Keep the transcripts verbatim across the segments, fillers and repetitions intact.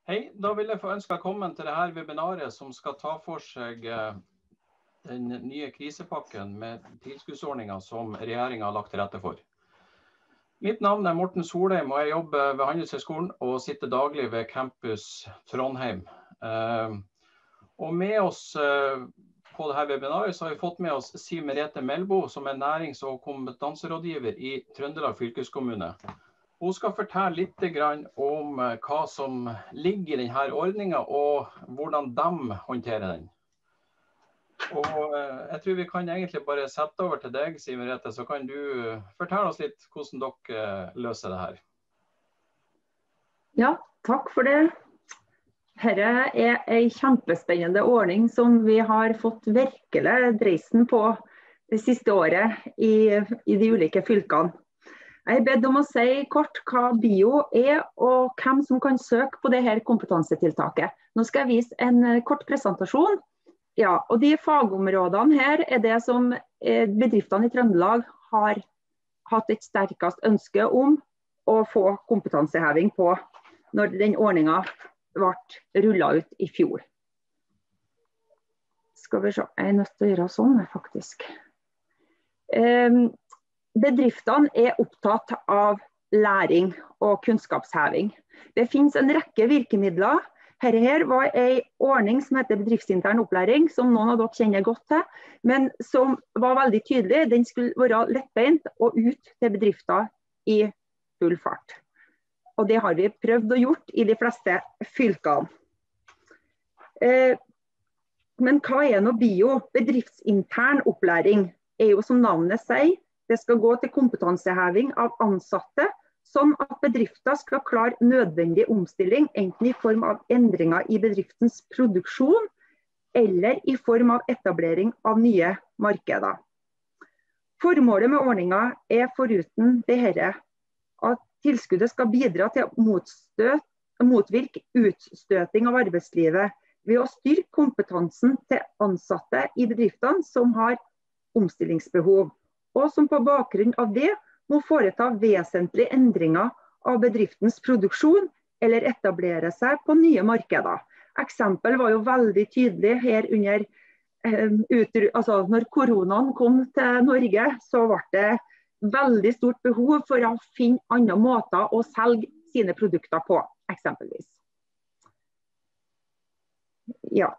Hei, da vil jeg få ønske velkommen til dette webinaret som skal ta for seg den nye krisepakken med tilskuddsordninger som regjeringen har lagt til rette for. Mitt navn er Morten Solheim, og jeg jobber ved Handelshøyskolen og sitter daglig ved Campus Trondheim. Og med oss på dette webinaret så har vi fått med oss Siv Merete Melbo, som er nærings- og kompetanserådgiver i Trøndelag fylkeskommune. Hun skal fortelle litt om hva som ligger i denne ordningen og hvordan de håndterer den. Og jeg tror vi kan egentlig bare sette over til deg, Siv Merete, så kan du fortelle oss litt hvordan dere løser det her. Ja, takk for det. Dette er en kjempespennende ordning som vi har fått virkelig dreisen på det siste året i, i de ulike fylkene. Jeg er bedt om å si kort hva bio er og hvem som kan søke på dette kompetansetiltaket. Nå skal jeg vise en kort presentasjon. Ja, og de fagområdene her er det som bedriftene i Trøndelag har hatt et sterkest ønske om å få kompetanseheving på når den ordningen ble rullet ut i fjor. Skal vi se, jeg er nødt til å gjøre sånn faktisk. Um, Bedriftene er opptatt av læring og kunnskapsheving. Det finnes en rekke virkemidler. Dette her var en ordning som heter bedriftsintern opplæring, som noen av dere kjenner godt til, men som var veldig tydelig. Den skulle være lettbeint og ut til bedrifter i full fart. Og det har vi prøvd å gjort i de fleste fylkene. Eh, men hva er nå bio? Bedriftsintern opplæring er jo som navnet sier. Det skal gå til kompetanseheving av ansatte, sånn at bedrifter skal klare nødvendig omstilling, enten i form av endringer i bedriftens produksjon, eller i form av etablering av nye markeder. Formålet med ordningen er foruten dette at tilskuddet skal bidra til å motstøt, motvirke utstøting av arbeidslivet ved å styrke kompetansen til ansatte i bedriftene som har omstillingsbehov, og som på bakgrunn av det må foreta vesentlige endringer av bedriftens produksjon eller etablere seg på nye markeder. Eksempel var jo veldig tydelig her under, um, ut, altså når koronaen kom til Norge, så var det veldig stort behov for å finne andre måter å selge sine produkter på, eksempelvis. Ja.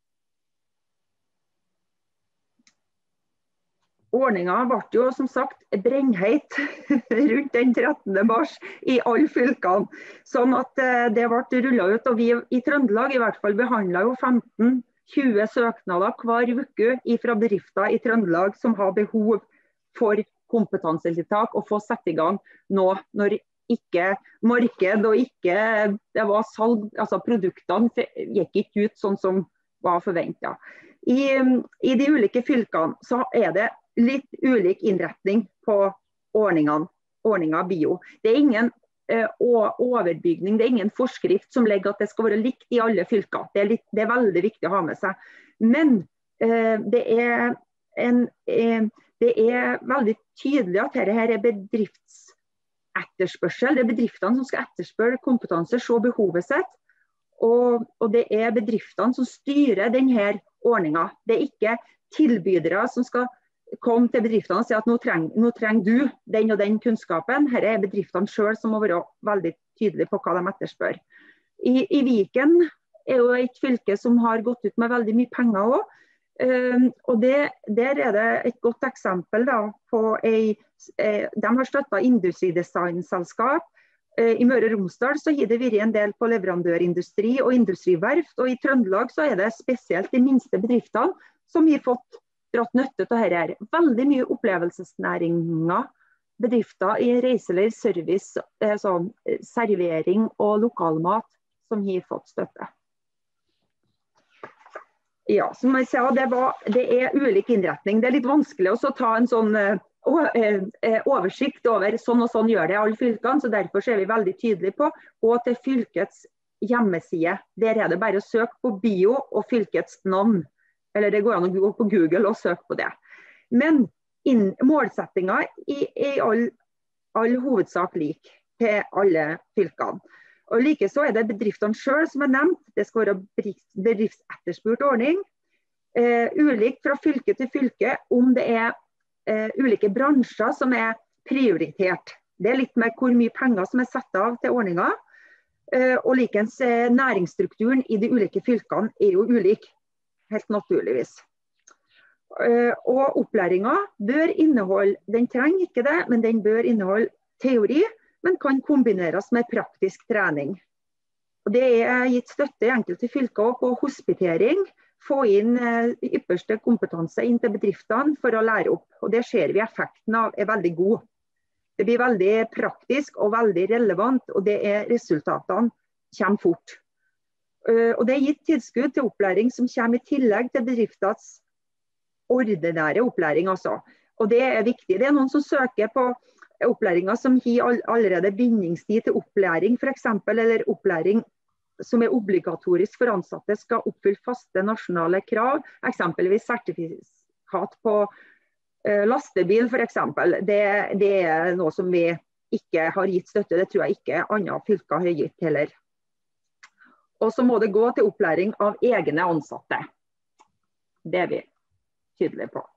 Ordningen ble jo som sagt brennheit rundt den trettende mars i alle fylkene, sånn at det ble rullet ut, og vi i Trøndelag i hvert fall behandlet jo femten til tjue søknader hver uke fra bedrifter i Trøndelag som har behov for kompetansetiltak og få sette i gang nå når ikke marked og ikke det var salg, altså produktene gikk ikke ut sånn som var forventet. I, i de ulike fylkene så er det litt ulik innretning på ordningene, ordningen bio. Det er ingen eh, overbygning, det er ingen forskrift som legger at det skal være likt i alle fylker. Det er, litt, det er veldig viktig å ha med seg. Men eh, det, er en, eh, det er veldig tydelig at dette her er bedriftsetterspørsel. Det er bedriftene som skal etterspørre kompetanse, se behovet sitt. Og, og det er bedriftene som styrer denne ordningen. Det er ikke tilbydere som skal komme til bedriftene og si at nå trenger, nå trenger du den og den kunnskapen. Her er bedriftene selv som må være veldig tydelige på hva de etterspør. I, i Viken er jo et fylke som har gått ut med veldig mye penger også. Um, og det, der er det et godt eksempel da, på ei, eh, de har støttet industridesignselskap. Eh, I Møre og Romsdal så har det vært en del på leverandørindustri og industriverft, og i Trøndelag så er det spesielt de minste bedriftene som har fått dratt nytte av dette. Veldig mye opplevelsesnæringer, bedrifter i reiseliv, service, sånn, servering og lokalmat som har fått støtte. Ja, som jeg sa, det, var, det er ulik innretning. Det er litt vanskelig å ta en sånn uh, oversikt over sånn og sånn gjør det i alle fylkene, så derfor er vi veldig tydelige på gå til fylkets hjemmeside. Der er det bare å søke på bio og fylkets navn. Eller det går an å gå på Google og søke på det. Men inn, målsettingen er i all, all hovedsak lik til alle fylkene. Og like så er det bedriftene selv som er nevnt. Det skal være bedriftsetterspurt ordning. Uh, ulikt fra fylke til fylke om det er uh, ulike bransjer som er prioritert. Det er litt med hvor mye penger som er satt av til ordninger. Uh, og likens uh, næringsstrukturen i de ulike fylkene er jo ulik, helt naturligvis. Uh, og opplæringen bør inneholde, den trenger ikke det, men den bør inneholde teori, men kan kombineres med praktisk trening. Og det er gitt støtte i enkelte fylker på hospitering, få inn uh, ypperste kompetanse inn til bedriftene for å lære opp. Og det ser vi effekten av er veldig god. Det blir veldig praktisk og veldig relevant, og det er resultatene kommer fort. Uh, og det er gitt tilskudd til opplæring som kommer i tillegg til bedriftets ordinære opplæring altså. Og det er viktig. Det er noen som søker på opplæringer som har allerede bindingstid til opplæring, for eksempel, eller opplæring som er obligatorisk for ansatte skal oppfylle faste nasjonale krav, eksempelvis sertifikat på uh, lastebil for eksempel. Det, det er noe som vi ikke har gitt støtte, det tror jeg ikke andre fylker har gitt heller. Og så må det gå til opplæring av egne ansatte. Det er vi tydelige på.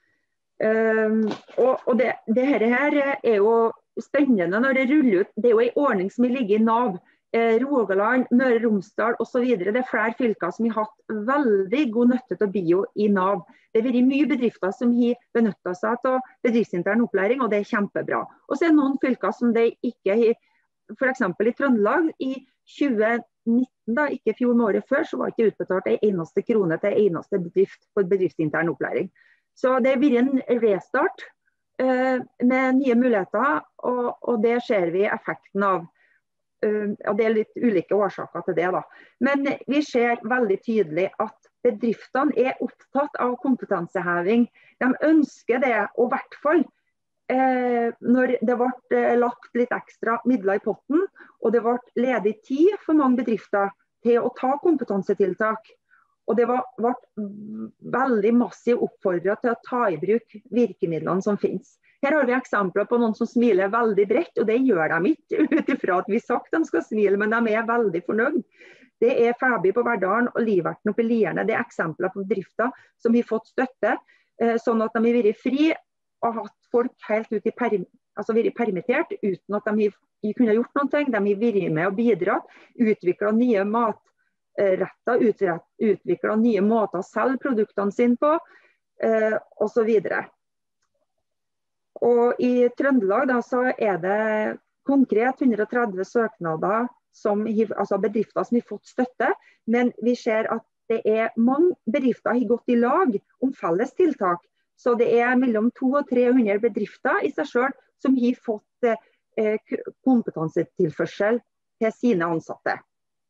Um, og og det, det her, her er jo spennende når det ruller ut. Det er jo en ordning som ligger i Nav, eh, Rogaland, Møre og Romsdal og så videre. Det er flere fylker som har hatt veldig god nytte til bio i Nav. Det har vært mye bedrifter som har benyttet seg av bedriftsintern opplæring, og det er kjempebra. Og så er det noen fylker som det ikke har, for eksempel i Trøndelag i tjue nitten, da, ikke fjor, men året før, så var ikke utbetalt en eneste krone til en eneste bedrift for bedriftsintern opplæring. Så det blir en restart uh, med nye muligheter, og, og det ser vi effekten av. Uh, og det er litt ulike årsaker til det da. Men vi ser veldig tydelig at bedriftene er opptatt av kompetanseheving. De ønsker det, og i hvert fall uh, når det ble lagt litt ekstra midler i potten, og det ble ledig tid for mange bedrifter til å ta kompetansetiltak. Og det var, ble veldig massivt oppfordret til å ta i bruk virkemidlene som finnes. Her har vi eksempler på noen som smiler veldig bredt, og det gjør de ikke ut ifra at vi sagt de skal smile, men de er veldig fornøyd. Det er Fæby på Verdalen og Liverten oppe i Lierne. Det er eksempler på bedrifter som har fått støtte, sånn at de har vært fri og hatt folk helt ut i perm, altså vært permittert uten at de har kunnet gjort noe. De har vært med og bidratt, utviklet nye mat, rettet, utviklet nye måter å selge produktene sine på, eh, og så videre. Og i Trøndelag da, så er det konkret hundre og tretti søknader, som, altså bedrifter som har fått støtte, men vi ser at det er mange bedrifter som har gått i lag om felles tiltak, så det er mellom to og tre hundre bedrifter i seg selv som har fått eh, kompetansetilførsel til sine ansatte.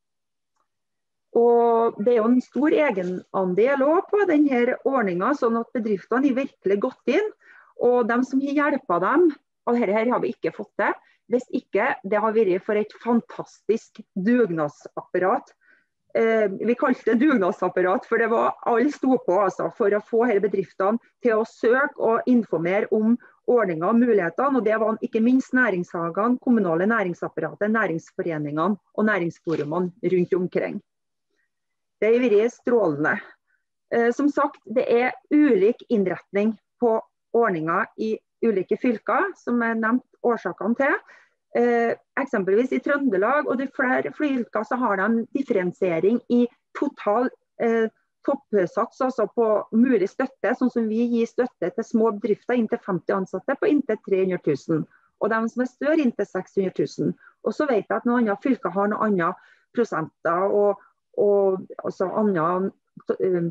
Og det er jo en stor egenandel også på denne ordningen, sånn at bedriftene har virkelig gått inn, og de som har hjulpet dem, og dette her har vi ikke fått til, hvis ikke det har vært for et fantastisk dugnadsapparat. Eh, vi kalte det dugnadsapparat, for det var alle sto på altså, for å få disse bedriftene til å søke og informere om ordninger og mulighetene, og det var ikke minst næringshagene, kommunale næringsapparatet, næringsforeningene og næringsforumene rundt omkring. Det har vært strålende. Eh, som sagt, det er ulik innretning på ordninger i ulike fylker, som er nevnt årsakene til. Eh, eksempelvis i Trøndelag og de flere fylker så har de differensiering i total eh, toppsats, altså på mulig støtte, sånn som vi gir støtte til små bedrifter inntil femti ansatte på inntil tre hundre tusen, og de som er større inntil seks hundre tusen. Og så vet jeg at noen andre fylker har noen andre prosenter og og også andre uh,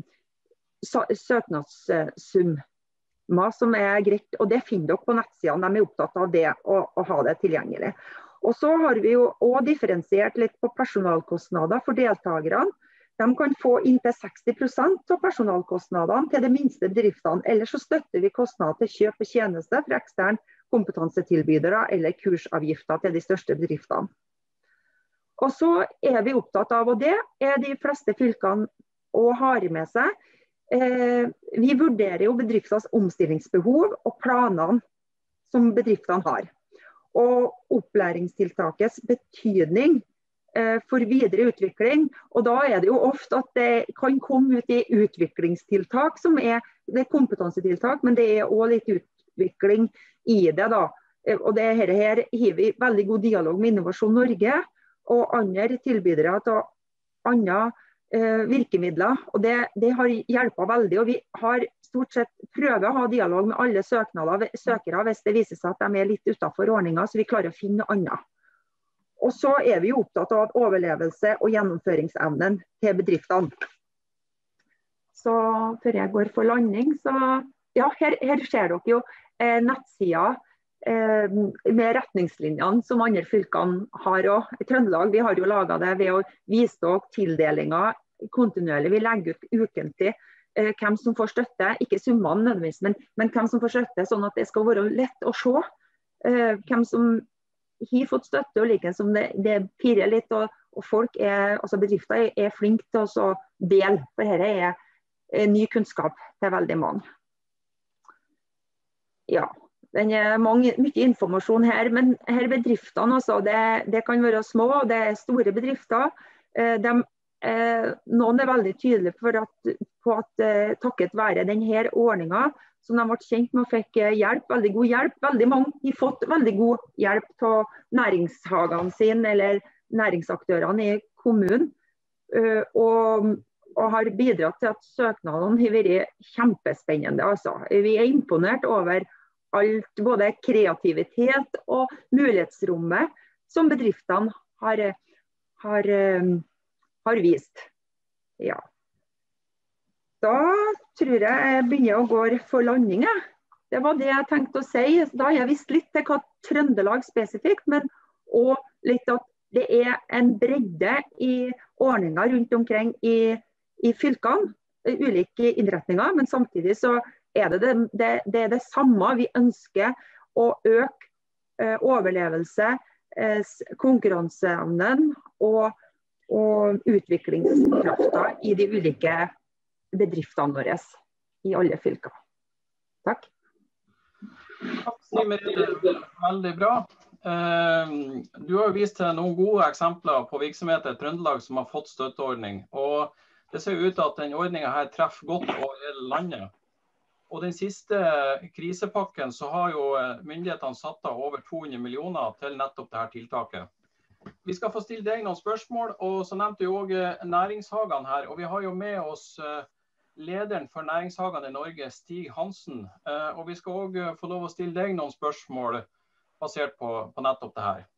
søknadssummer som er greit, og det finner dere på nettsiden. De er opptatt av det og, og ha det tilgjengelig. Og så har vi jo også differensiert litt på personalkostnader for deltakerne. De kan få inntil seksti prosent av personalkostnadene til de minste bedriftene, eller så støtter vi kostnader til kjøp og tjeneste fra ekstern kompetansetilbydere eller kursavgifter til de største bedriftene. Og så er vi opptatt av, og det er de fleste fylkene å ha med seg, eh, vi vurderer jo bedrifters omstillingsbehov og planene som bedriftene har. Og opplæringstiltakets betydning for videre utvikling, og da er det jo ofte at det kan komme ut i utviklingstiltak, som er, det er kompetansetiltak, men det er også litt utvikling i det da. Og det her, her har vi veldig god dialog med Innovasjon Norge og andre tilbydere til andre eh, virkemidler, og det, det har hjulpet veldig, og vi har stort sett prøvd å ha dialog med alle søknader, søkere hvis det viser seg at de er litt utenfor ordningen, så vi klarer å finne noe annet. Og så er vi opptatt av overlevelse og gjennomføringsevnen til bedriftene. Så før jeg går for landing, så ja, her, her ser dere jo eh, nettsider eh, med retningslinjene som andre fylkene har. Og i Trøndelag, vi har jo laget det ved å vise dere tildelinger kontinuerlig. Vi legger ut ukentlig eh, hvem som får støtte, ikke summene nødvendigvis, men, men hvem som får støtte, sånn at det skal være lett å se eh, hvem som har fått støtte, og like som det, det pirrer litt, og, og folk er, altså bedrifter er, er flinke til å dele, for dette er, er ny kunnskap til veldig mange. Ja, det er mange, mye informasjon her, men her bedriftene, altså, det, det kan være små, og det er store bedrifter. De, noen er veldig tydelige for at, på at takket være denne ordningen, som de ble kjent med og fikk hjelp, veldig god hjelp. Veldig mange har fått veldig god hjelp til næringshagene sine eller næringsaktørene i kommunen, og, og har bidratt til at søknadene har vært kjempespennende. Altså. Vi er imponert over alt, både kreativitet og mulighetsrommet som bedriftene har, har, har vist. Ja. Da tror jeg jeg begynner å gå for landing. Det var det jeg tenkte å si. Da har jeg visst litt til hva Trøndelag spesifikt, men også litt at det er en bredde i ordninger rundt omkring i, i fylkene, ulike innretninger, men samtidig så er det det, det, det, er det samme. Vi ønsker å øke eh, overlevelse, eh, konkurranseevnen og, og utviklingskrafta i de ulike bedriftene våre i alle fylker. Takk. Takk, Merete. Veldig bra. Du har jo vist til noen gode eksempler på virksomheter i Trøndelag som har fått støtteordning, og det ser ut til at den ordningen her treffer godt over hele landet. Og den siste krisepakken så har jo myndighetene satt av over to hundre millioner til nettopp dette tiltaket. Vi skal få stille deg noen spørsmål, og så nevnte jo også næringshagene her, og vi har jo med oss lederen for næringshagene i Norge, Stig Hansen, og vi skal også få lov å stille deg noen spørsmål basert på, på nettopp det her.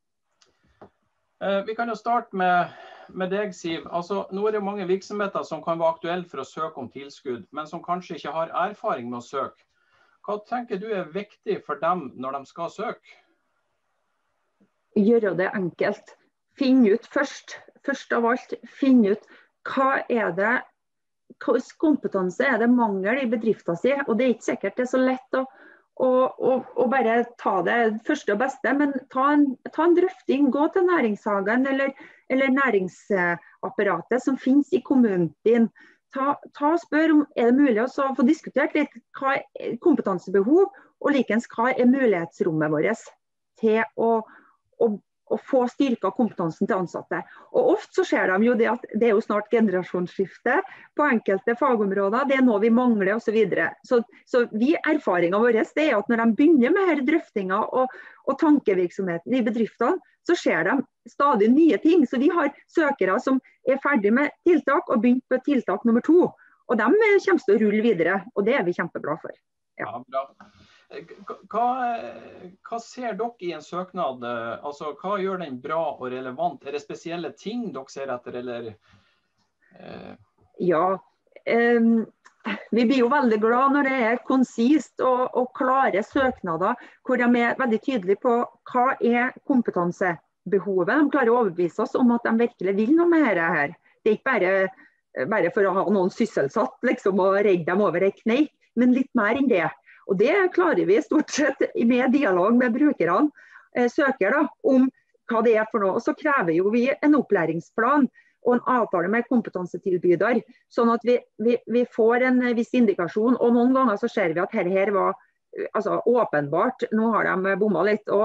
Vi kan jo starte med, med deg, Siv. Altså, nå er det mange virksomheter som kan være aktuelle for å søke om tilskudd, men som kanskje ikke har erfaring med å søke. Hva tenker du er viktig for dem når de skal søke? Gjøre det enkelt. Finn ut først, først av alt, finn ut hva er det, hvilken kompetanse er det mangel i bedriften sin, og det er ikke sikkert det er så lett å, å, å, å bare ta det første og beste, men ta en, ta en drøfting, gå til næringshagen eller, eller næringsapparatet som finnes i kommunen din. Ta, ta og spør om er det mulig å få diskutert litt hva er kompetansebehov, og likens hva er mulighetsrommet vårt til å, å og få styrket kompetansen til ansatte. Og ofte så ser de jo det at det er jo snart generasjonsskifte på enkelte fagområder, det er noe vi mangler og så videre. Så, så vi, erfaringen vår det er at når de begynner med her drøftinger og, og tankevirksomheten i bedriftene, så ser de stadig nye ting. Så vi har søkere som er ferdige med tiltak og begynt på tiltak nummer to. Og de kommer til å rulle videre, og det er vi kjempeglade for. Ja. Ja, bra. Hva, hva ser dere i en søknad? Altså, hva gjør den bra og relevant? Er det spesielle ting dere ser etter, eller? Eh... Ja, um, vi blir jo veldig glad når det er konsist og, og klare søknader, hvor de er veldig tydelige på hva er kompetansebehovet. De klarer å overbevise oss om at de virkelig vil noe med dette her. Det er ikke bare, bare for å ha noen sysselsatt, liksom, og redde dem over en kneik, men litt mer enn det. Og det klarer vi stort sett med dialog med brukerne, eh, søker da, om hva det er for noe. Og så krever jo vi en opplæringsplan og en avtale med kompetansetilbyder, sånn at vi, vi, vi får en viss indikasjon. Og noen ganger så ser vi at dette her var altså, åpenbart, nå har de bommet litt. Og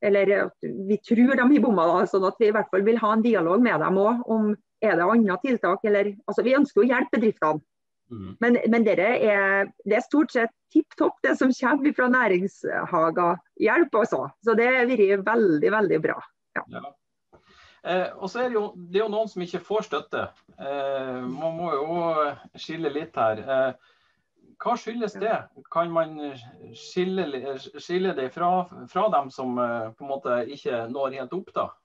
eller at vi tror de har bommet da, sånn at vi i hvert fall vil ha en dialog med dem også, om er det andre tiltak, eller, altså vi ønsker å hjelpe bedriftene. Mm. Men, men dere er, det er stort sett tipp-topp det som kommer fra næringshaga hjelp også, så det er virkelig veldig, veldig bra. Ja. Ja. Eh, og så er det jo, det er jo noen som ikke får støtte. Eh, man må jo skille litt her. Eh, hva skyldes det? Kan man skille, skille det fra, fra dem som eh, på en måte ikke når helt opp da?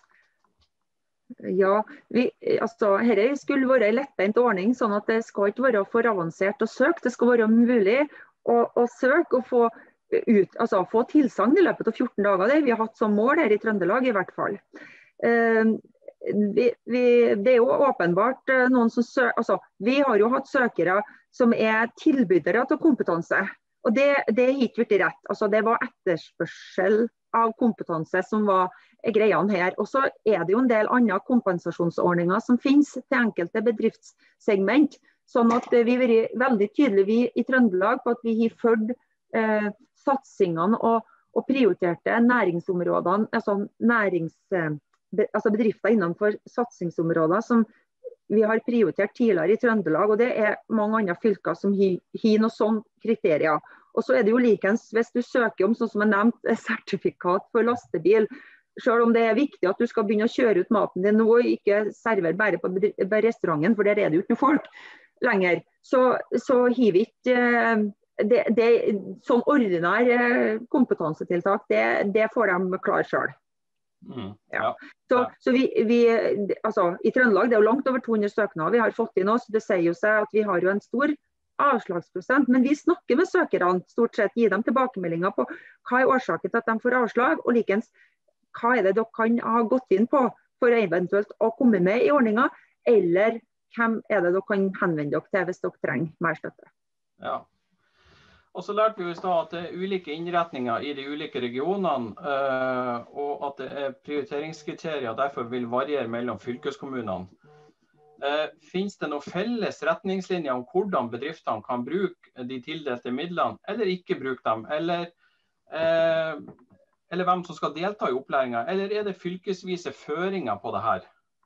Ja, vi, altså, dette skulle være en lettbeint ordning, sånn at det skal ikke være for avansert å søke. Det skal være mulig å, å søke og få, ut, altså, få tilsagn i løpet av fjorten dager. Det vi har hatt som mål her i Trøndelag i hvert fall. Uh, vi, vi, det er jo åpenbart uh, noen som søker, altså, vi har jo hatt søkere som er tilbydere til kompetanse. Og det, det er ikke vært rett. Altså, det var etterspørsel av kompetanse som var greiene her. Og så er det jo en del andre kompensasjonsordninger som finnes til enkelte bedriftssegment. Sånn at vi er veldig tydelige vi i Trøndelag på at vi har ført eh, satsingene og, og prioriterte næringsområdene, altså, nærings, be, altså bedrifter innenfor satsingsområder som vi har prioritert tidligere i Trøndelag, og det er mange andre fylker som har, har noen sånne kriterier. Og så er det jo likens hvis du søker om, sånn som jeg nevnte, sertifikat for lastebil, selv om det er viktig at du skal begynne å kjøre ut maten din nå, og ikke servere bare på, på restauranten, for der er det jo ikke noe folk lenger, så, så har vi ikke det, det, sånn ordinær kompetansetiltak, det, det får de klare selv. Mm, ja. Ja. Så, så vi, vi, altså, i Trøndelag det er jo langt over to hundre søknader vi har fått inn oss, det sier jo seg at vi har jo en stor avslagsprosent, men vi snakker med søkerne stort sett, gir dem tilbakemeldinger på hva er årsaken til at de får avslag, og likens hva er det dere kan ha gått inn på for eventuelt å komme med i ordningen, eller hvem er det dere kan henvende dere til hvis dere trenger mer støtte. Ja. Og så lærte vi jo i stad at det er ulike innretninger i de ulike regionene, og at det er prioriteringskriterier derfor vil variere mellom fylkeskommunene. Uh, finnes det noen felles retningslinjer om hvordan bedriftene kan bruke de tildelte midlene, eller ikke bruke dem, eller, uh, eller hvem som skal delta i opplæringen, eller er det fylkesvise føringer på det her?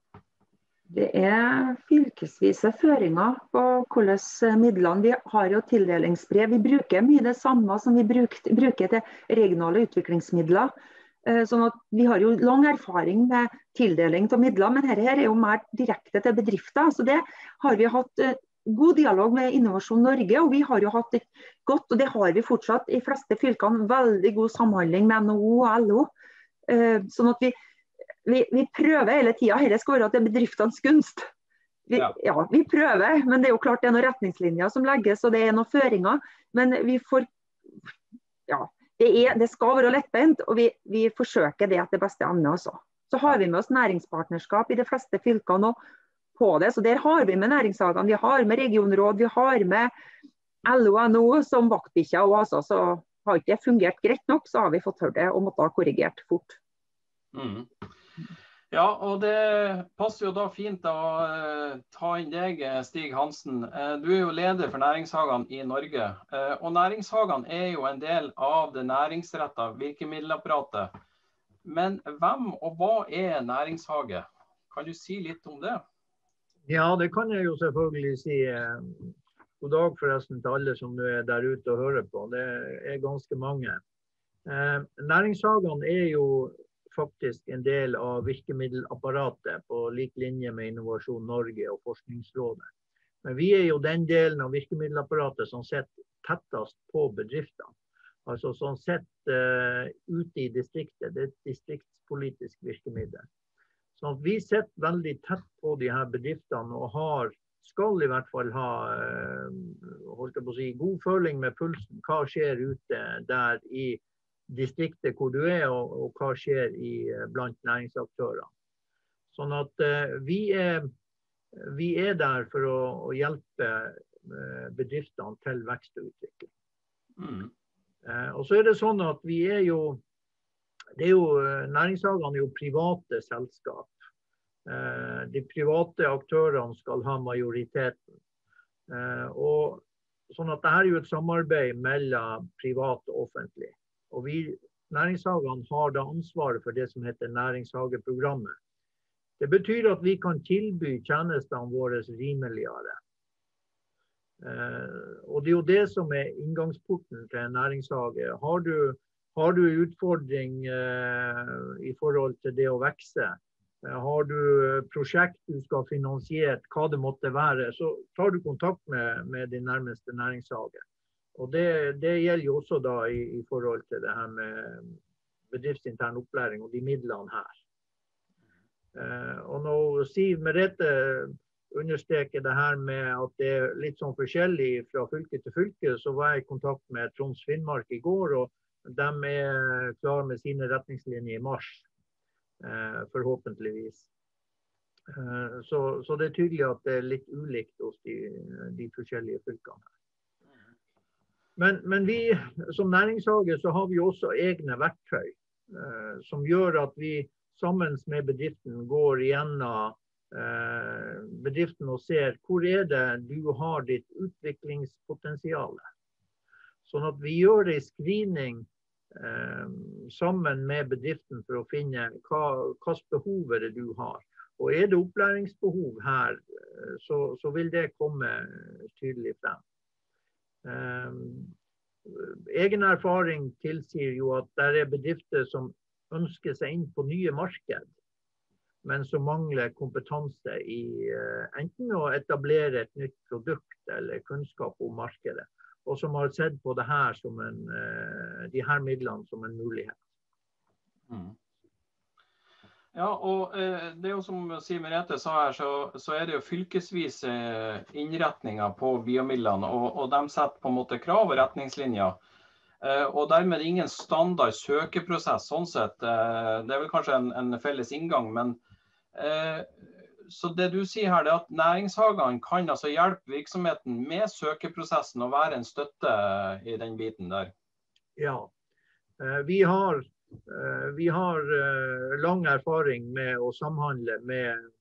Det er fylkesvise føringer på hvordan midlene, vi har jo tildelingsbrev, vi bruker mye det samme som vi bruker, bruker til regionale utviklingsmidler. Sånn at vi har jo lang erfaring med tildeling av midler, men dette er jo mer direkte til bedrifter. Så det har vi hatt god dialog med Innovasjon Norge, og vi har jo hatt et godt, og det har vi fortsatt i fleste fylkene, veldig god samhandling med N H O og L O. Sånn at vi, vi, vi prøver hele tiden, dette skal være til bedriftenes gunst. Vi, ja. Ja, vi prøver, men det er jo klart det er noen retningslinjer som legges, og det er noen føringer, men vi får, ja, Det, er, det skal være lettbeint, og vi, vi forsøker det etter beste evne også. Så har vi med oss næringspartnerskap i de fleste fylkene på det, så der har vi med næringshagene, vi har med regionråd, vi har med L O og N H O som vaktbikkja, og altså, så har ikke det fungert greit nok, så har vi fått hørt det og måtte ha korrigert fort. Mm. Ja, og det passer jo da fint å uh, ta inn deg, Stig Hansen. Uh, du er jo leder for næringshagene i Norge, uh, og næringshagene er jo en del av det næringsrettede virkemiddelapparatet. Men hvem og hva er næringshage? Kan du si litt om det? Ja, det kan jeg jo selvfølgelig si. God dag forresten til alle som er der ute og hører på. Det er ganske mange. Uh, næringshagene er jo faktisk en del av virkemiddelapparatet på lik linje med Innovasjon Norge og Forskningsrådet. Men vi er jo den delen av virkemiddelapparatet som sitter tettest på bedriftene. Altså som sitter uh, ute i distriktet. Det er et distriktspolitisk virkemiddel. Så vi sitter veldig tett på de her bedriftene og har, skal i hvert fall ha uh, holdt jeg på å si, god føling med pulsen. Hva skjer ute der i distriktet hvor du er, og, og hva skjer i, blant næringsaktører. Sånn at uh, vi, er, vi er der for å, å hjelpe uh, bedriftene til vekst og utvikling. Mm. Uh, og så er det sånn at vi er jo, det er jo næringshagene er jo private selskap. Uh, de private aktørene skal ha majoriteten. Uh, og sånn at dette er jo et samarbeid mellom privat og offentlig. Og vi næringshagene har da ansvaret for det som heter næringshageprogrammet. Det betyr at vi kan tilby tjenestene våre rimeligere. Eh, og det er jo det som er inngangsporten til en næringshage. Har du, har du en utfordring eh, i forhold til det å vekse, har du prosjekt du skal finansiere, hva det måtte være, så tar du kontakt med, med din nærmeste næringshage. Og det, det gjelder jo også da i, i forhold til det her med bedriftsintern opplæring og de midlene her. Eh, og når Siv Merete understreker det her med at det er litt sånn forskjellig fra fylke til fylke, så var jeg i kontakt med Troms Finnmark i går, og de er klare med sine retningslinjer i mars. Uh, forhåpentligvis. Uh, så, så det er tydelig at det er litt ulikt hos de, de forskjellige fylkene. Men, men vi som næringshage så har vi også egne verktøy uh, som gjør at vi sammen med bedriften går igjennom uh, bedriften og ser hvor er det du har ditt utviklingspotensial. Sånn at vi gjør en screening Eh, sammen med bedriften for å finne hva, hva behov er det du har. Og er det opplæringsbehov her, så, så vil det komme tydelig frem. Eh, egen erfaring tilsier jo at det er bedrifter som ønsker seg inn på nye marked, men som mangler kompetanse i eh, enten å etablere et nytt produkt eller kunnskap om markedet. Og som har sett på det her som en, de her midlene som en mulighet. Mm. Ja, og eh, det er jo som Siv Merete sa her, så, så er det jo fylkesvise innretninger på biomidlene, og, og de setter på en måte krav og retningslinjer. Eh, og dermed ingen standard søkeprosess, sånn sett. Eh, det er vel kanskje en, en felles inngang, men eh, så det du sier her, det er at næringshagene kan altså hjelpe virksomheten med søkeprosessen og være en støtte i den biten der. Ja, vi har, vi har lang erfaring med å samhandle med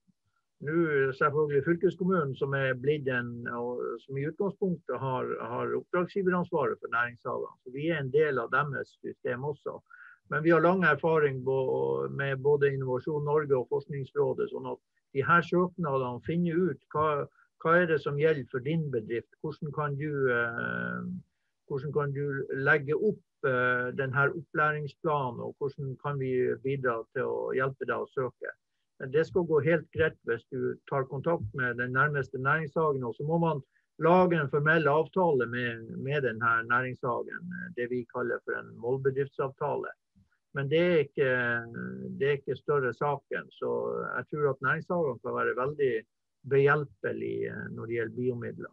nå selvfølgelig fylkeskommunen som er blitt en, og som i utgangspunktet har, har oppdragsgiveransvaret for næringshagene. Så vi er en del av deres system også. Men vi har lang erfaring med både Innovasjon Norge og Forskningsrådet, sånn at de her søknadene finner ut hva, hva er det som gjelder for din bedrift. Hvordan kan du, eh, hvordan kan du legge opp eh, denne opplæringsplanen, og hvordan kan vi bidra til å hjelpe deg å søke. Det skal gå helt greit hvis du tar kontakt med den nærmeste næringshagen, og så må man lage en formell avtale med, med denne næringshagen, det vi kaller for en målbedriftsavtale. Men det er, ikke, det er ikke større saken, så jeg tror at næringshagene kan være veldig behjelpelig når det gjelder biomidler.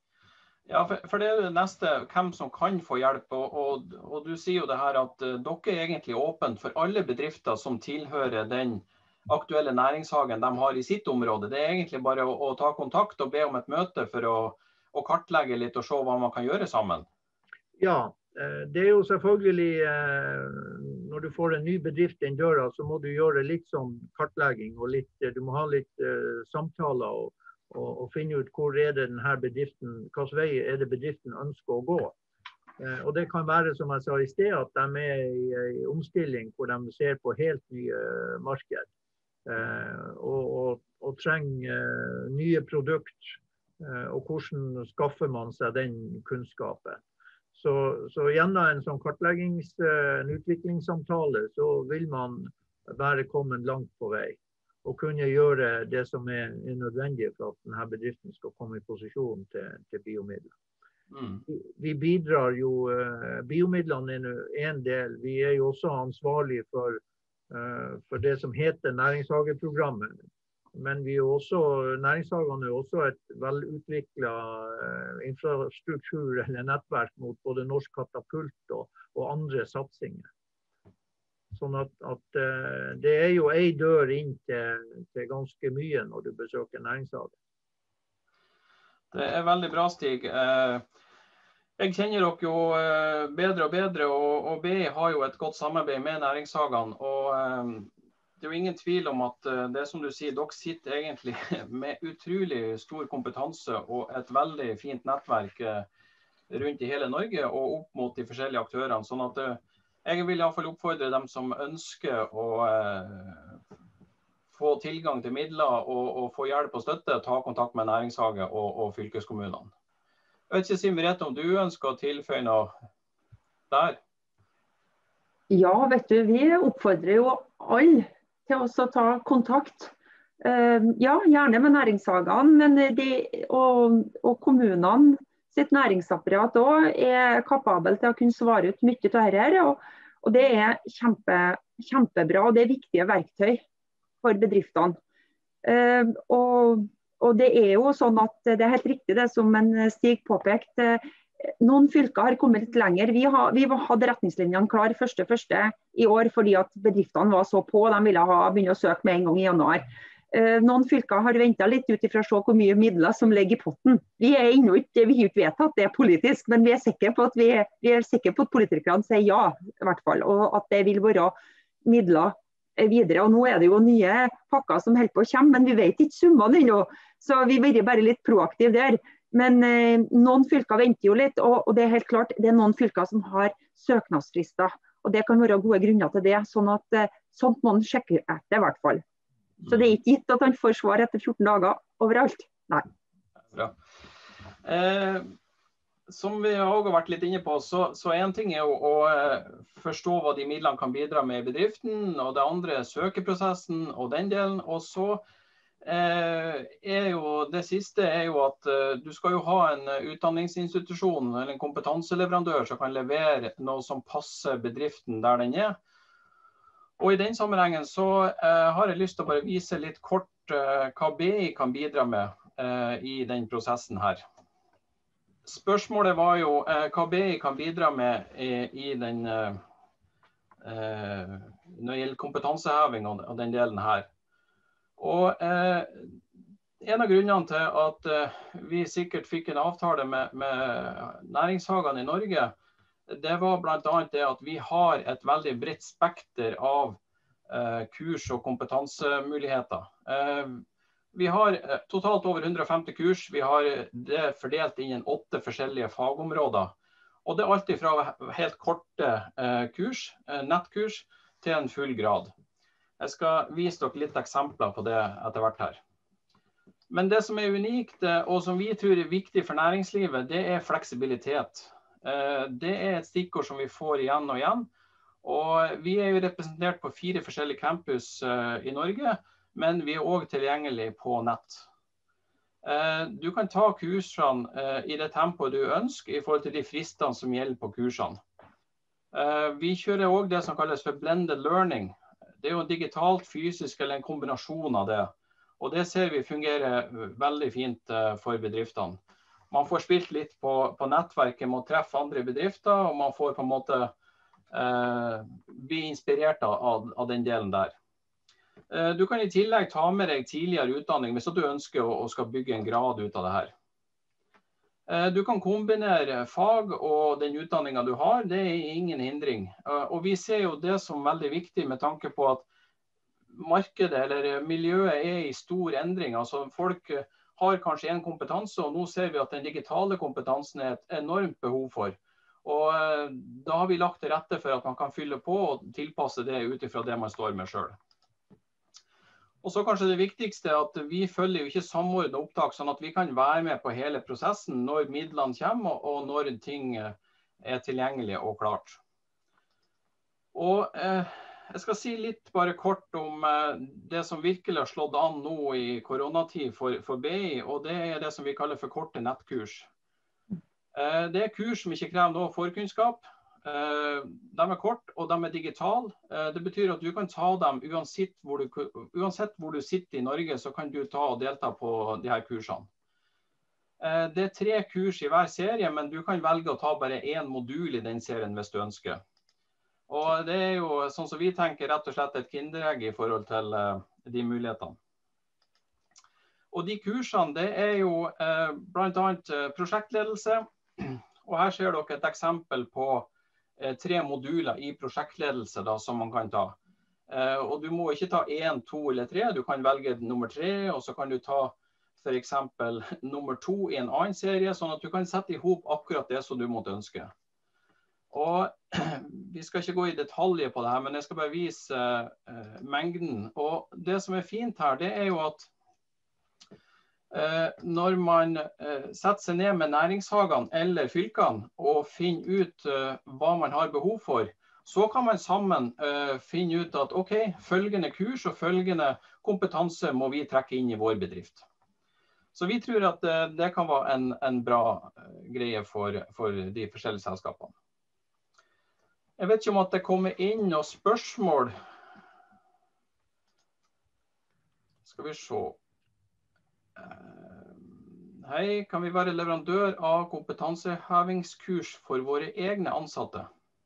Ja, for, for det er det neste, hvem som kan få hjelp, og, og, og du sier jo det her at uh, dere er egentlig åpent for alle bedrifter som tilhører den aktuelle næringshagen de har i sitt område. Det er egentlig bare å, å ta kontakt og be om et møte for å, å kartlegge litt og se hva man kan gjøre sammen. Ja, det er jo selvfølgelig, når du får en ny bedrift inn døra, så må du gjøre litt sånn kartlegging, og litt, du må ha litt uh, samtaler og, og, og finne ut hvor er det denne bedriften, hvilken vei er det bedriften ønsker å gå. Uh, og det kan være, som jeg sa i sted, at de er i, i omstilling hvor de ser på helt nye uh, marked, uh, og, og, og trenger uh, nye produkter, uh, og hvordan skaffer man seg den kunnskapen. Så, så gjennom en sånn kartleggings, en utviklingssamtale, så vil man være kommet langt på vei og kunne gjøre det som er, er nødvendig for at denne bedriften skal komme i posisjon til, til biomidler. Mm. Vi, vi bidrar jo, uh, biomidlene er en del, vi er jo også ansvarlige for, uh, for det som heter næringshageprogrammet. Men vi er også, næringshagene er også et velutviklet uh, infrastruktur eller nettverk mot både Norsk Katapult og, og andre satsinger. Sånn at, at uh, det er jo en dør inn til, til ganske mye når du besøker næringshage. Det er veldig bra, Stig. Uh, jeg kjenner dere jo uh, bedre og bedre, og, og B I har jo et godt samarbeid med næringshagene. Og uh, det er jo ingen tvil om at uh, det som du sier, dere sitter egentlig med utrolig stor kompetanse og et veldig fint nettverk uh, rundt i hele Norge og opp mot de forskjellige aktørene. Sånn at uh, jeg vil i hvert fall oppfordre dem som ønsker å eh, få tilgang til midler og, og få hjelp og støtte, ta kontakt med næringshage og, og fylkeskommunene. Jeg vet ikke, Siv Merete, om du ønsker å tilføye noe der? Ja, vet du, vi oppfordrer jo alle til å ta kontakt. Uh, ja, gjerne med næringshagene, men de, og, og kommunene sitt næringsapparat også er kapabel til å kunne svare ut mye av dette, og, og det er kjempe, kjempebra, og det er viktige verktøy for bedriftene. Uh, og, og det er jo sånn at det er helt riktig det som en Stig påpekte. Noen fylker har kommet litt lenger. Vi, har, vi hadde retningslinjene klar første første i år fordi at bedriftene var så på, de ville ha, begynne å søke med en gang i januar. Uh, noen fylker har ventet litt ut ifra å se hvor mye midler som ligger i potten. Vi er ennå ikke, vi har ikke vedtatt det politisk, men vi er sikre på at, vi er, vi er sikre på at politikerne sier ja, i hvert fall, og at det vil være midler videre. Og nå er det jo nye pakker som holder på å komme, men vi vet ikke summene ennå, så vi blir bare litt proaktive der. Men eh, noen fylker venter jo litt, og, og det er helt klart, det er noen fylker som har søknadsfrister, og det kan være gode grunner til det, sånn at eh, sånt må man sjekke etter i hvert fall. Så det er ikke gitt at han får svar etter fjorten dager overalt. Nei. Bra. Eh, som vi har vært litt inne på, så, så en ting er jo å eh, forstå hva de midlene kan bidra med i bedriften, og det andre er søkeprosessen og den delen. Og så eh, er jo det siste er jo at eh, du skal jo ha en utdanningsinstitusjon eller en kompetanseleverandør som kan levere noe som passer bedriften der den er. Og i den sammenhengen så eh, har jeg lyst til å bare vise litt kort eh, hva B I kan bidra med eh, i den prosessen her. Spørsmålet var jo eh, hva B I kan bidra med i, i den, eh, når det gjelder kompetanseheving og, og den delen her. Og eh, en av grunnene til at eh, vi sikkert fikk en avtale med, med næringshagene i Norge, det var blant annet det at vi har et veldig bredt spekter av eh, kurs og kompetansemuligheter. Eh, vi har eh, totalt over hundre og femti kurs. Vi har det fordelt inn i åtte forskjellige fagområder. Og det er alltid fra helt korte eh, kurs, eh, nettkurs, til en full grad. Jeg skal vise dere litt eksempler på det etter hvert her. Men det som er unikt, og som vi tror er viktig for næringslivet, det er fleksibilitet. Det er et stikkord som vi får igjen og igjen, og vi er jo representert på fire forskjellige campus i Norge, men vi er også tilgjengelig på nett. Du kan ta kursene i det tempoet du ønsker i forhold til de fristene som gjelder på kursene. Vi kjører også det som kalles for blended learning. Det er jo digitalt, fysisk eller en kombinasjon av det, og det ser vi fungerer veldig fint for bedriftene. Man får spilt litt på, på nettverket med å treffe andre bedrifter, og man får på en måte eh, bli inspirert av, av den delen der. Eh, du kan i tillegg ta med deg tidligere utdanning hvis du ønsker å, å skal bygge en grad ut av det her. Eh, du kan kombinere fag og den utdanningen du har, det er ingen hindring. Eh, og vi ser jo det som veldig viktig med tanke på at markedet eller miljøet er i stor endring. Altså folk har kanskje en kompetanse, og nå ser vi at den digitale kompetansen er et enormt behov for. Og eh, da har vi lagt til rette for at man kan fylle på og tilpasse det ut ifra det man står med selv. Og så kanskje det viktigste er at vi følger jo ikke samordnet opptak, sånn at vi kan være med på hele prosessen når midlene kommer, og når ting er tilgjengelig og klart. Og eh, jeg skal si litt bare kort om det som virkelig har slått an nå i koronatid for, for B I, og det er det som vi kaller for korte nettkurs. Det er kurs som ikke krever noe forkunnskap. De er kort, og de er digitale. Det betyr at du kan ta dem uansett hvor du, uansett hvor du sitter i Norge, så kan du ta og delta på de her kursene. Det er tre kurs i hver serie, men du kan velge å ta bare en modul i den serien hvis du ønsker. Og det er jo, sånn som vi tenker, rett og slett et kinderegg i forhold til uh, de mulighetene. Og de kursene, det er jo uh, blant annet uh, prosjektledelse. Og her ser dere et eksempel på uh, tre moduler i prosjektledelse da, som man kan ta. Uh, og du må ikke ta en, to eller tre, du kan velge nummer tre, og så kan du ta for eksempel nummer to i en annen serie, sånn at du kan sette ihop akkurat det som du måtte ønske. Og vi skal ikke gå i detaljer på det her, men jeg skal bare vise uh, mengden. Og det som er fint her, det er jo at uh, når man uh, setter seg ned med næringshagene eller fylkene og finner ut uh, hva man har behov for, så kan man sammen uh, finne ut at ok, følgende kurs og følgende kompetanse må vi trekke inn i vår bedrift. Så vi tror at uh, det kan være en, en bra uh, greie for, for de forskjellige selskapene. Jeg vet ikke om at det kommer inn noen spørsmål. Skal vi se. Hei, kan vi være leverandør av kompetansehevingskurs for våre egne ansatte?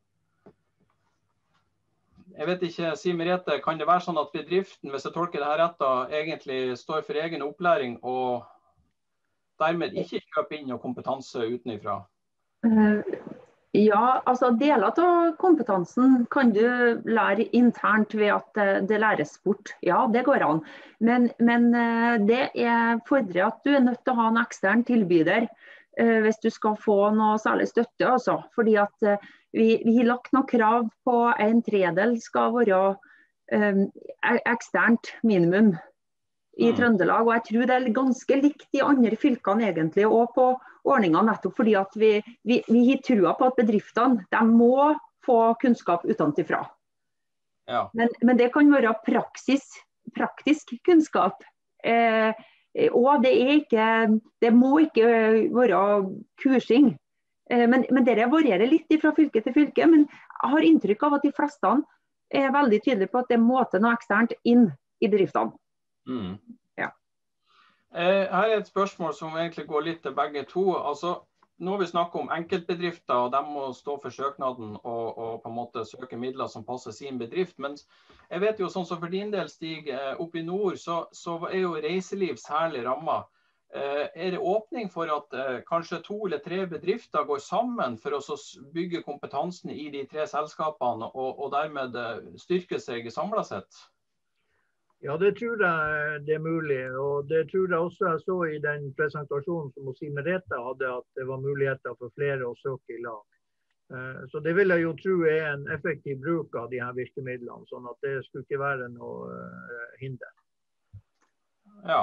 Jeg vet ikke, Siv Merete, kan det være sånn at bedriften, hvis jeg tolker det her rett, da, egentlig står for egen opplæring og dermed ikke kjøper inn noe kompetanse utenifra? Uh, ja, altså deler av kompetansen kan du lære internt ved at det læres bort. Ja, det går an. Men, men det er fordrer at du er nødt til å ha en ekstern tilbyder uh, hvis du skal få noe særlig støtte også. Fordi at uh, vi, vi har lagt noen krav på en tredel skal være um, eksternt minimum i mm. Trøndelag, og jeg tror det er ganske likt de andre fylkene egentlig, og på ordningen nettopp fordi at vi, vi, vi har trua på at bedriftene, de må få kunnskap utenfra. Ja. Men, men det kan være praksis, praktisk kunnskap, eh, og det, er ikke, det må ikke være kursing. Eh, men, men det varierer litt fra fylke til fylke, men jeg har inntrykk av at de fleste er veldig tydelige på at det må til noe eksternt inn i bedriftene. Mm. Ja. Eh, her er et spørsmål som egentlig går litt til begge to. Altså, nå vi snakker om enkeltbedrifter, og de må stå for søknaden og, og på en måte søke midler som passer sin bedrift. Men jeg vet jo sånn som for din del, Stig, oppe i nord, så, så er jo reiseliv særlig rammet. Eh, er det åpning for at eh, kanskje to eller tre bedrifter går sammen for å bygge kompetansen i de tre selskapene, og, og dermed styrke seg samlet sett? Ja, det tror jeg det er mulig, og det tror jeg også jeg så i den presentasjonen som Siv Merete hadde, at det var muligheter for flere å søke i lag. Så det vil jeg jo tro er en effektiv bruk av de her virkemidlene, sånn at det skulle ikke være noe hinder. Ja,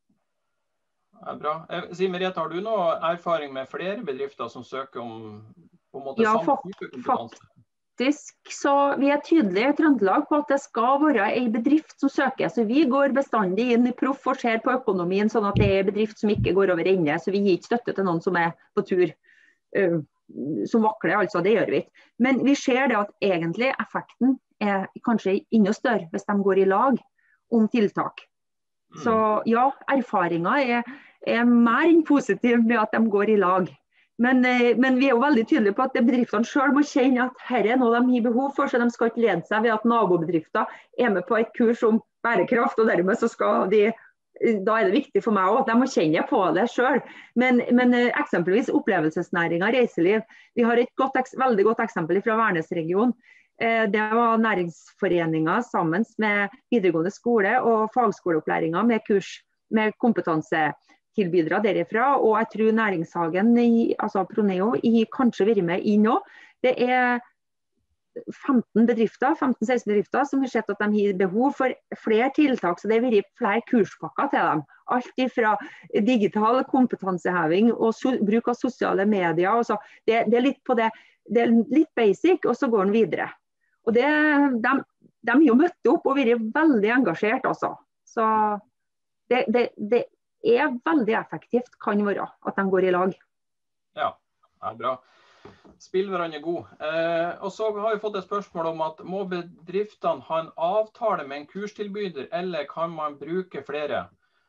det er bra. Siv Merete, har du noe erfaring med flere bedrifter som søker om på en måte ja, samme type kompetanse? Så vi er tydelige i Trøndelag på at det skal være en bedrift som søker. Så vi går bestandig inn i proff og ser på økonomien, sånn at det er en bedrift som ikke går over ende. Så vi gir ikke støtte til noen som er på tur, uh, som vakler, altså. Det gjør vi ikke. Men vi ser det at egentlig effekten er kanskje enda større hvis de går i lag om tiltak. Så ja, erfaringen er, er mer enn positiv med at de går i lag. Men, men vi er jo veldig tydelige på at bedriftene selv må kjenne at her er noe de har behov for, så de skal ikke lede seg ved at nabobedrifter er med på et kurs om bærekraft, og dermed så skal de, da er det viktig for meg også, at de må kjenne på det selv. Men, men eksempelvis opplevelsesnæringen, reiseliv, vi har et godt, veldig godt eksempel fra Værnes-regionen. Det var næringsforeninger sammen med videregående skole og fagskoleopplæringer med kurs, med kompetanse tilbydere derifra, og jeg tror næringshagen, i, altså Proneo, i kanskje vært med inn nå. Det er femten bedrifter, femten seksten bedrifter som har sett at de har behov for flere tiltak, så det har vært flere kurspakker til dem. Alt fra digital kompetanseheving og so, bruk av sosiale medier. Altså, det, det, er litt på det, det er litt basic, og så går den videre. Og det, de, de har jo møtt opp og vært veldig engasjert, altså. Så det, det, det er veldig effektivt, kan være, at de går i lag. Ja, det er bra. Spill hverandre god. Eh, og så har vi fått et spørsmål om at må bedriftene ha en avtale med en kurstilbyder, eller kan man bruke flere?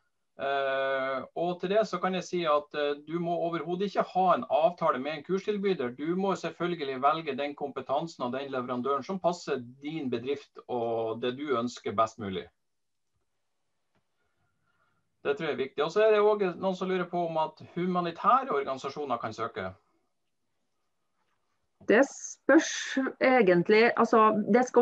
Eh, og til det så kan jeg si at eh, du må overhodet ikke ha en avtale med en kurstilbyder. Du må selvfølgelig velge den kompetansen og den leverandøren som passer din bedrift og det du ønsker best mulig. Det tror jeg er viktig. Og så er det også noen som lurer på om at humanitære organisasjoner kan søke. Det spørs egentlig, altså det skal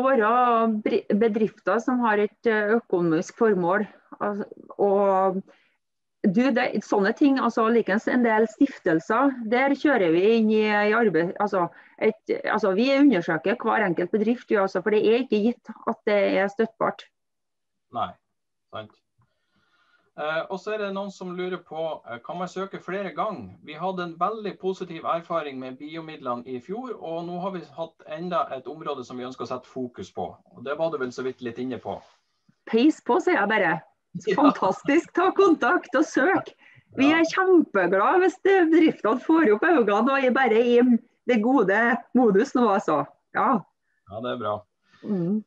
være bedrifter som har et økonomisk formål, og Du, det, sånne ting, altså likens en del stiftelser, der kjører vi inn i, i arbeid, altså, et, altså vi undersøker hver enkelt bedrift, ja, altså, for det er ikke gitt at det er støttbart. Nei, sant. Eh, og så er det noen som lurer på, eh, kan man søke flere ganger? Vi hadde en veldig positiv erfaring med biomidlene i fjor, og nå har vi hatt enda et område som vi ønsker å sette fokus på. Og det var du vel så vidt litt inne på. Peis på, sier jeg bare. Fantastisk, ta kontakt og søk. Vi er kjempeglade hvis bedriftene får opp øynene og er bare i det gode modus nå, altså. Ja, ja det er bra. Mm.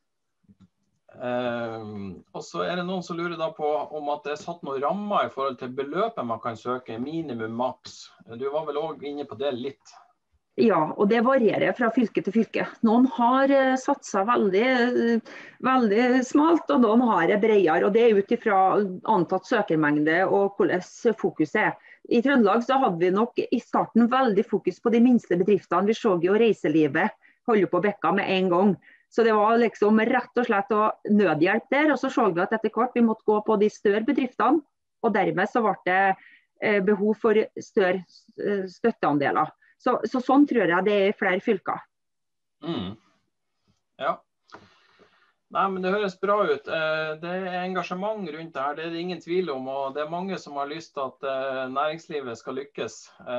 Eh, og så er det noen som lurer da på om at det er satt noen rammer i forhold til beløpet man kan søke, minimum maks. Du var vel også inne på det litt. Ja, og det varierer fra fylke til fylke. Noen har uh, satset veldig, uh, veldig smalt, og noen har det bredere. Og det er ut ifra antatt søkermengde og hvordan fokuset er. I Trøndelag så hadde vi nok i starten veldig fokus på de minste bedriftene. Vi så jo reiselivet holde på bekka med en gang. Så det var liksom rett og slett å nødhjelp der. Og så så vi at etter hvert vi måtte gå på de større bedriftene. Og dermed så ble det uh, behov for større uh, støtteandeler. Så, så sånn tror jeg det er i flere fylker. Mm. Ja. Nei, men det høres bra ut. Det er engasjement rundt det her, det er det ingen tvil om. Og det er mange som har lyst til at næringslivet skal lykkes.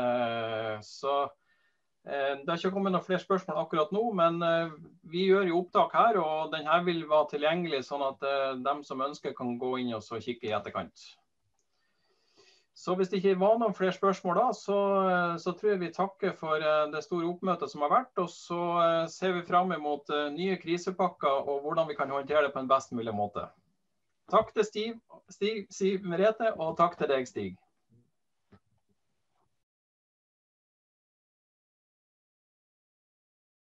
Så det har ikke kommet noen flere spørsmål akkurat nå, men vi gjør jo opptak her, og denne vil være tilgjengelig sånn at de som ønsker kan gå inn og så kikke i etterkant. Så hvis det ikke var noen flere spørsmål da, så, så tror jeg vi takker for det store oppmøtet som har vært, og så ser vi frem mot nye krisepakker og hvordan vi kan håndtere det på en best mulig måte. Takk til Stiv, Stig, Siv Merete, og takk til deg, Stig.